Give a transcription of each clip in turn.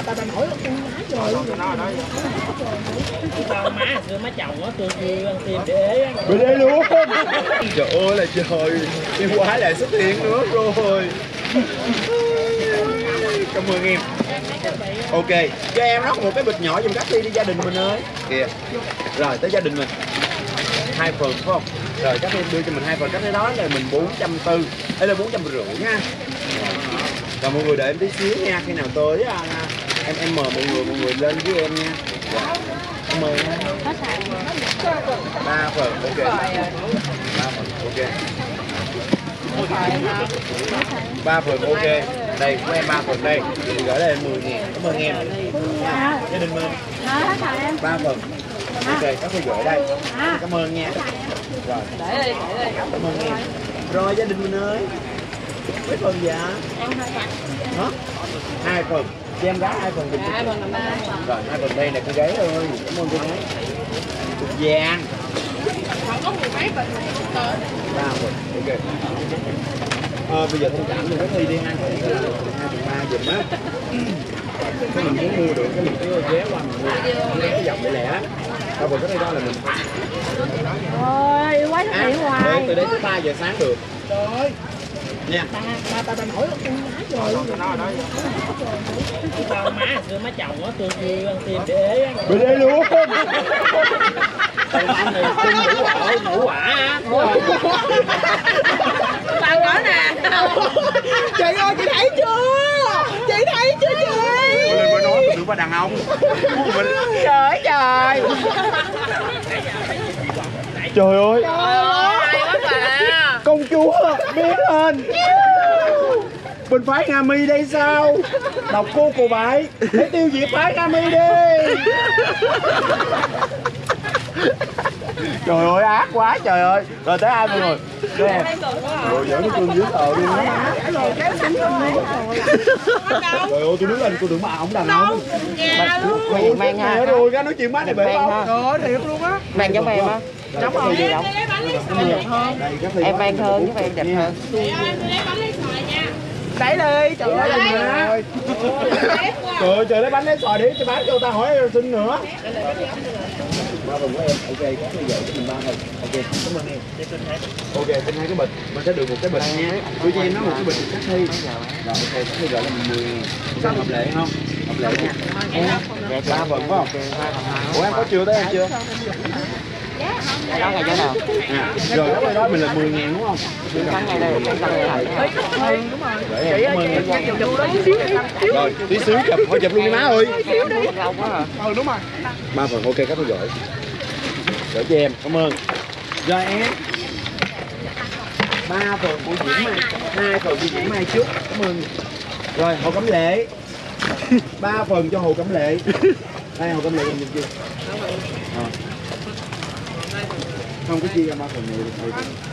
bà nổi con má rồi. Con má xưa má chồng á tôi ăn tim để ế. Bên đây luôn. Trời ơi là trời, em quái lại xuất hiện nữa rồi. Cảm ơn em. Ok, cho em rót một cái bịch nhỏ giùm cách đi gia đình mình ơi. Kìa. Rồi tới gia đình mình. 2 phần phải không? Rồi các em đưa cho mình 2 phần, cái đó là mình 440. Đây là 450 nha. Rồi mọi người đợi em tí xíu nha, khi nào tới em mời mọi người lên với em nha. Em mời nha. 3 phần, ok. 3 phần, ok. 3 phần, ok. Đây, của em 3 phần đây. Gửi đây 10.000, cảm ơn em. Gia đình mình. 3 phần. Ok, các cô gửi đây. Cảm ơn nha. Rồi. Để đi. Cảm ơn em. Rồi gia đình mình ơi. Mấy phần dạ? Em 2 phần. Hả? 2 phần. Cho em gái 2 phần. 2 phần là 3 phần. Rồi 2 phần đây nè cô gái ơi. Cảm ơn cô gái. Cục vàng. Còn có 10 mấy phần. 3 phần. Ok. Bây giờ thông cảm cho cái Thi đi 2 phần 3 giùm á. Cái mình muốn mua được cái mình cứ ghé qua mình mua. Cái dòng lẻ lẻ. Đâu rồi cái đây đó là mình. Ôi quá xuất hiện hoài. Từ đây tới 3 giờ sáng được. Trời ơi. Nha. Bà nổi con má rồi. Con má xưa má chồng á tôi ăn tim để ế. Bên đây luôn. Anh này tim ngủ quả á. Tao nói nè. Chị ơi chị thấy chưa? Chị thấy chưa chị? Lên mới nói tôi tưởng bà đàn ông. Mình... Trời ơi trời. Trời ơi. Hay quá bà. Công chúa biến hình. Bên phái Nga Mi đây sao? Đọc cô bảy để tiêu diệt phái Nga Mi đi. Trời ơi ác quá trời ơi. Rồi tới ai mọi người? Nè. Rồi giỡn cái cương dưới tờ luôn á. Trời ơi tôi đứng lên tôi tưởng bà ổng đàn ông. Mang ha. Rồi ra nói chuyện má này bể không? Trời ơi thiệt luôn á. Mang giống em á. Giống không? Gì đâu. Em mang hơn chứ em đẹp hơn. Đẩy đi, trời ơi. Trời ơi trời lấy bánh lấy xoài đi cho bán cho ta hỏi xin nữa. 3 phần của em, ok, có bây giờ mình 3 phần. Ok, cảm ơn em. Ok, xin 2 cái bịch, mình sẽ được một cái bịch nha. Tôi cho em nói một cái bịch cách thi. Rồi ok, cách thi gọi là mình 10. Sao hợp lệ không? Hợp lệ nha. 3 phần phải không? Ủa em có chưa tới em chưa? Cái đó ngày giá nào? Rồi cái đó mình là 10.000 đúng không? Tháng ngày đây tháng ngày này. Đúng rồi. Để em cảm ơn em. Rồi, tí xíu chụp, thôi chụp luôn đi má ơi. Đúng rồi. 3 phần ok các tôi gửi. Gửi cho em, cảm ơn. Rồi em. 3 phần của Diễm Mai, 2 phần của Diễm Mai trước, cảm ơn. Rồi Hồ Cẩm Lệ. 3 phần cho Hồ Cẩm Lệ. Đây Hồ Cẩm Lệ em nhìn chưa? Không có chia ra 3 phần này được.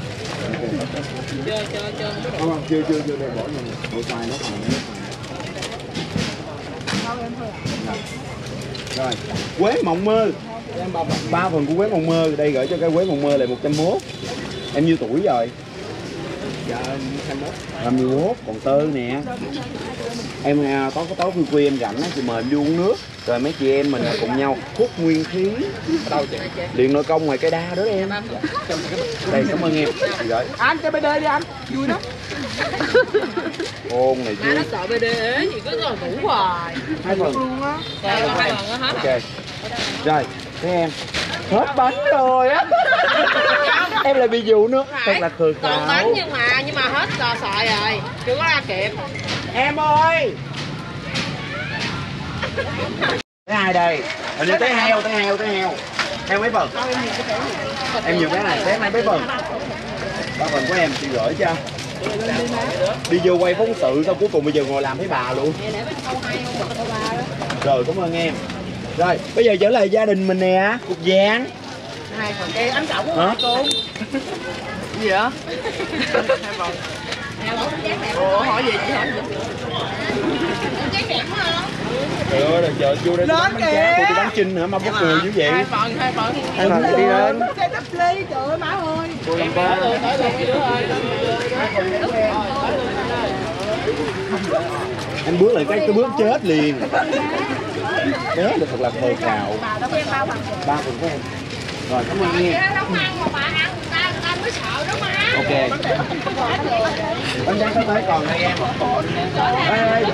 Không, chưa đây bỏ nha. Bộ xoài nó còn Rồi, quế mộng mơ. 3 phần của quế mộng mơ, đây gửi cho cái quế mộng mơ là 101. Em nhiêu tuổi rồi? Dạ 21, còn tơ nè. Em tối khuya em rảnh thì mời em đi uống nước. Rồi mấy chị em mình cùng nhau hút nguyên khí. Đâu chị? Điện nội công ngoài cây đa đó em. Đây cảm ơn em. Rồi. Anh cho BD đi anh, vui lắm. Ôn này chứ. Nó sợ BD ế gì cứ ngồi ngủ hoài. 2 phần. Luôn á. 2 phần á hả? Ok. Rồi, thế em. Hết bánh rồi á. Em lại bị dụ nữa. Thật là khờ khảo. Còn bánh nhưng mà hết sợi rồi. Chưa có ra kịp. Em ơi. Cái ai đây? Hình như tới heo. Heo mấy phần? Em nhiều cái này, xé mấy mấy phần? 3 phần của em chị gửi cho. Đi vô quay phóng sự xong cuối cùng bây giờ ngồi làm thấy bà luôn. Rồi cảm ơn em. Rồi bây giờ trở lại gia đình mình nè, cục vàng. 2 phần cây anh trọng hả cô? Gì vậy? 2 phần. Ủa hỏi gì chị hỏi gì? Trời ơi là chờ vô đây bán cá, tôi bán chinh nữa mà bất ngờ như vậy. 2 phần. 2 phần đi lên. Xe đắp ly, trời ơi má ơi. Cô làm ba. Anh bước lại cái bước chết liền. Bé là thật là thơ cào. 3 phần của em. Rồi cảm ơn nha. Ok. Bánh tráng tới còn đây em. Đây,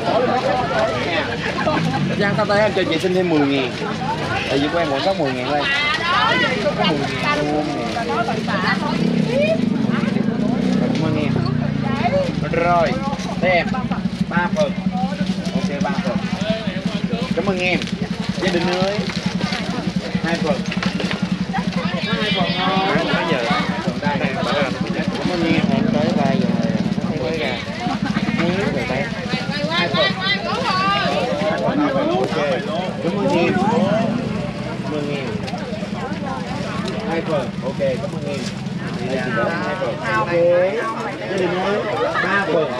Giang tao tới em cho chị xin thêm 10.000. Tại vì của em còn sót 10.000 đây. Có 10.000 luôn nè. Cảm ơn em. Rồi, đây em 3 phần. Ok 3 phần. Cảm ơn em. Gia đình ơi. 2 phần. 2 phần thôi. Bây giờ đây này bạn ơi. Cảm ơn em. Em tới 3 giờ thấy mới ra. Rồi đây. 2 phần. Ok. Cảm ơn em. Cảm ơn em. 2 phần. Ok, cảm ơn em. Đây là 2 phần. Ok. Gia đình ơi. 3 phần.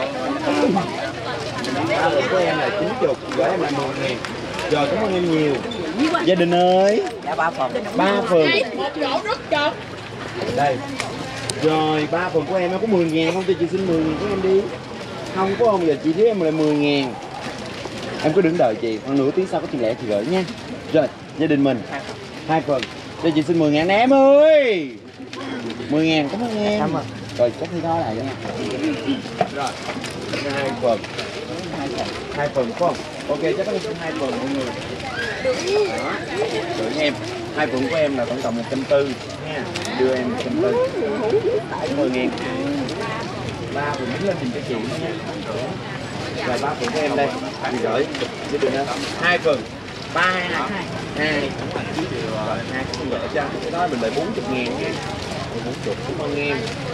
3 phần của em là 90, gửi em là 10.000. Rồi cảm ơn em nhiều. Gia đình ơi. Dạ 3 phần. 3 phần. Một rổ rất chật. Đây. Rồi 3 phần của em có 10.000 không? Cho chị xin 10.000 của em đi. Không có không, giờ chị thiếu em là 10.000. Em cứ đứng đợi chị, khoảng nửa tiếng sau có chị lẻ chị gửi nha. Rồi, gia đình mình 2 phần. Cho chị xin 10.000 em ơi. 10.000 cảm ơn em. Cảm ơn. Rồi chắc thi đó lại nha. Rồi 2 phần. 2 phần phải không? Ok chắc có xin 2 phần mọi người. Đó. Rồi em 2 phần của em là tổng cộng 140 nha. Đưa em 140. 10.000. 3 phần đứng lên nhìn cho chị nha. Rồi 3 phần của em đây. Chị gửi. Chứ đừng nữa. 2 phần. 3 2 2. Rồi 2 cũng gửi cho. Cái đó mình lại 40.000 nha. 40 cảm ơn em.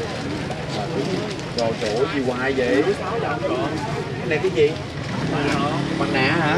Rồi chỗ gì hoài vậy? Cái này cái gì? Mặt nạ hả?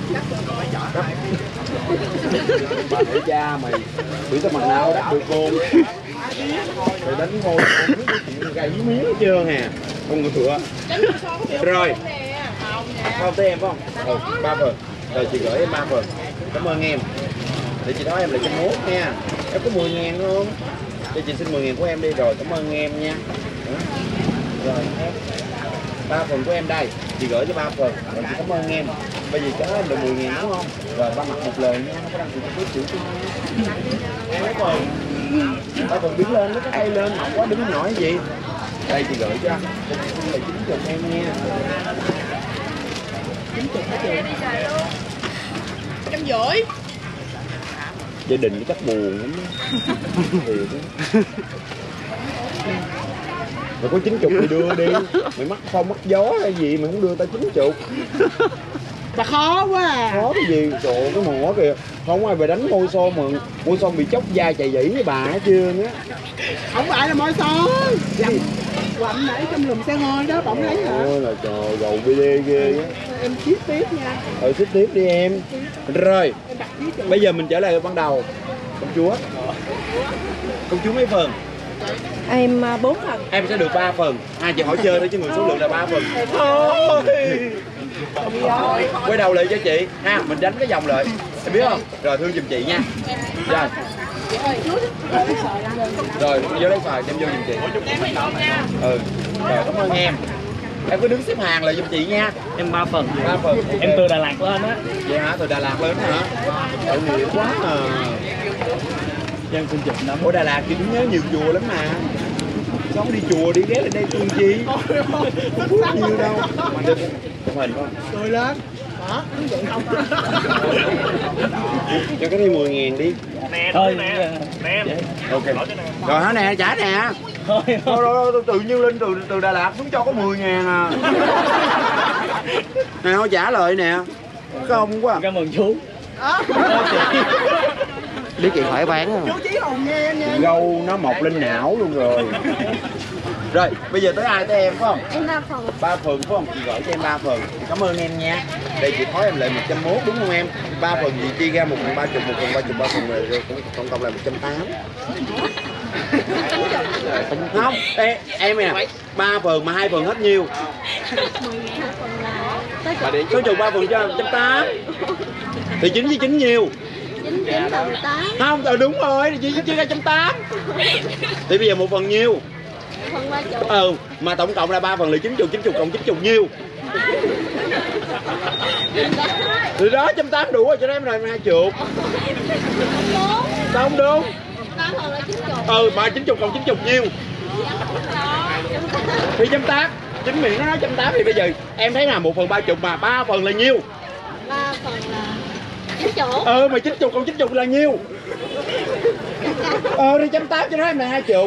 Để cha mày bị tao mặt nào đắt được cô. Mày đánh hôi chuyện gãy miếng hết trơn hà. Không ngựa. Rồi. Không tới em phải không? 3 phần. Rồi chị gửi em 3 phần. Cảm ơn em. Để chị nói em lại 101 nha. Em có 10.000 không? Cho chị xin 10.000 của em đi rồi. Cảm ơn em nha. Rồi em 3 phần của em đây. Chị gửi cho 3 phần. Rồi chị cảm ơn em. Bây giờ cho em được 10.000 đúng không? Rồi ba mặt một lời nha. Không có đăng ký chút chữ cho em. 2 phần. 3 phần đứng lên, lấy cái tay lên. Không quá đứng nhỏ cái gì. Đây chị gửi cho. Cho chị xin là 90 em nha. 90 hả chị? 150. Gia đình nó chắc buồn lắm á. Mày có 90 thì đưa đi. Mày mắc phong mắc gió hay gì mày không đưa tao 90. Mà khó quá à. Khó cái gì? Trời ơi, cái mỏ kìa. Không ai bà đánh môi son mà môi son bị chóc da chạy dĩ với bà hết trơn á. Không phải là môi son. Quạnh nãy trong lùm xe hơi đó, bỗng lấy hả? Ôi là trời, gầu BD ghê á. Em ship tiếp nha. Ship tiếp đi em. Rồi, bây giờ mình trở lại ban đầu. Công chúa. Công chúa mấy phần? Em 4 phần. Em sẽ được 3 phần. Chị hỏi chơi thôi chứ người số lượng là 3 phần. Thôi. Quay đầu lại cho chị ha, mình đánh cái vòng lại em biết không? Rồi thương giùm chị nha. Rồi rồi vô lấy xoài em vô giùm chị. Rồi cảm ơn em. Em cứ đứng xếp hàng lại giùm chị nha. Em 3 phần. 3 phần. Em từ Đà Lạt lên á. Vậy hả? Từ Đà Lạt lên hả? Tội nghiệp quá à. Dân xin chụp lắm. Ở Đà Lạt thì cũng nhớ nhiều chùa lắm mà. Sống đi chùa đi ghé lên đây tuôn chi. Không phước nhiều đâu. Mình được chụp hình không? Cười lên. Đó, vậy không. Cho cái này 10.000 đi. Nè, thôi nè. Nè. Ok. Rồi hả nè, trả nè. Thôi tự nhiên lên từ Đà Lạt xuống cho có 10.000 à. Nè thôi trả lời nè. Không quá. Cảm ơn chú. Biết chị khỏi bán không? Chú Chí Hùng nghe em nha. Gâu nó mọc lên não luôn rồi. Rồi, bây giờ tới ai tới em phải không? Em 3 phần. 3 phần phải không? Chị gửi cho em 3 phần. Cảm ơn em nha. Đây chị thói em lại 101 đúng không em? 3 phần chị chia ra 1 phần 30, 1 phần 30, 3 phần rồi tổng cộng là 180. Không, em nè, 3 phần mà 2 phần hết nhiêu? 10.000 phần là Số trừ 3 phần cho 180. Thì 9 với 9 nhiêu? 9 là 18. Không, đúng rồi, chị chia ra 180. Thì bây giờ 1 phần nhiêu? Phần 30. Mà tổng cộng là 3 phần là 90 cộng 90 nhiêu? Từ đó 180 đủ rồi cho em rồi 20. Sao không đúng? Mà 90 còn 90 nhiêu? Thì 180. Chính miệng nó nói 180 thì bây giờ em thấy là 1/30 mà 3 phần là nhiêu? 3 phần là 90. Mà 90 còn 90 là nhiêu? Đi 180 cho nó em là 20.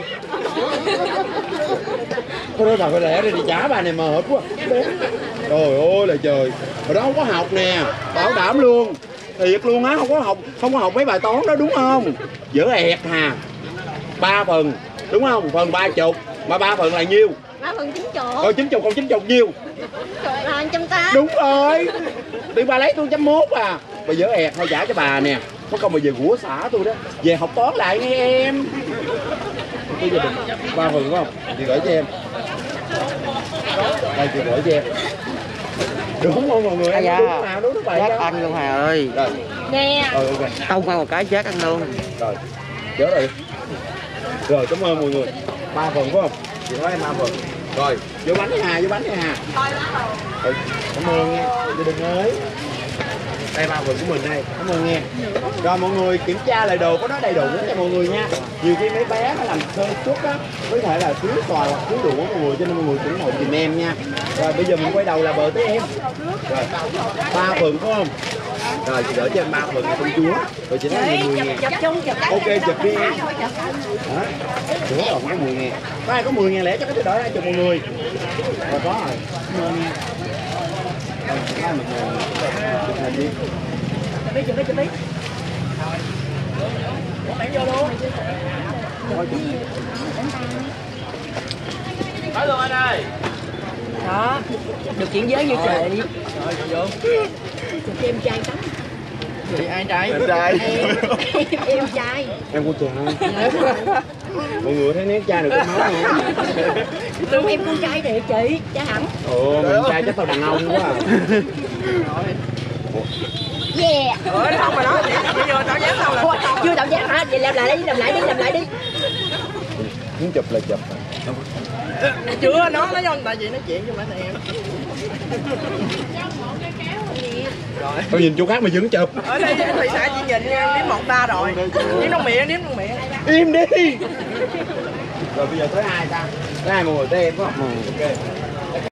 Thôi đó, phải lẽ đi trả bà này mệt quá. Trời ơi là trời. Hồi đó không có học nè, bảo đảm luôn. Thiệt luôn á, không có học mấy bài toán đó đúng không? Dở ẹt hà. 3 phần, đúng không? Phần 30, mà 3 phần là nhiêu? 3 phần 90. 90 còn 90 nhiêu? Là 180. Đúng rồi. Thì bà lấy tôi 180 à. Bà dở ẹt hay trả cho bà nè. Có công mà về của xã tôi đó. Về học toán lại nghe em. Tôi gia đình 3 phần đúng không? Chị gửi cho em. Đây chị gửi cho em. Đúng không mọi người? Em đúng nào đúng vậy Giác ăn luôn Hà ơi. Rồi. Nè. Ok. Tông qua một cái giác ăn luôn. Rồi. Nhớ rồi. Rồi cảm ơn mọi người. 3 phần phải không? Chị nói em 3 phần. Rồi, vô bánh đi Hà, vô bánh đi Hà. Cảm ơn nha. Gia đình ơi. Đây 3 phần của mình đây. Cảm ơn nha. Rồi mọi người kiểm tra lại đồ có nó đầy đủ cho mọi người nha. Nhiều khi mấy bé nó làm sơ suất á, có thể là thiếu xoài hoặc thiếu đủ mọi người, cho nên mọi người cũng ngồi tìm em nha. Rồi bây giờ mình quay đầu là bờ tới em. Rồi 3 phần phải không? Rồi chị gửi cho em 3 phần nha công chúa. Rồi chị nói 10.000. Ok chụp đi em. Đó. Đúng rồi có 10.000. Có ai có 10.000 lẻ cho cái đổi ra cho mọi người. Rồi có rồi. Cảm ơn nha. Ai mà chụp hình đi. Chụp đi. Nói luôn anh ơi. Đó, được chuyện giới như trời. Rồi vô. Chụp cho em trai tắm. Chị ai trai? Em trai. Em trai. Em con trai. Mọi người thấy nét trai được cái máu không? Em con trai thiệt chị, trai hẳn. Ồ, mình trai chắc tao đàn ông quá à. Yeah. Không mà nói vô tao dám đâu là. Chưa tạo dáng hả? Vậy làm lại đi. Muốn chụp là chụp. Chưa nó cho tại vì nói chuyện chứ không phải là em. Tao nhìn chỗ khác mà vẫn chụp. Ở đây thì xã chỉ nhìn nha, đếm 1 3 rồi. Đếm trong miệng. Im đi. Rồi bây giờ tới 2 ta. Tới 2 mọi người tới em phải không? Ok.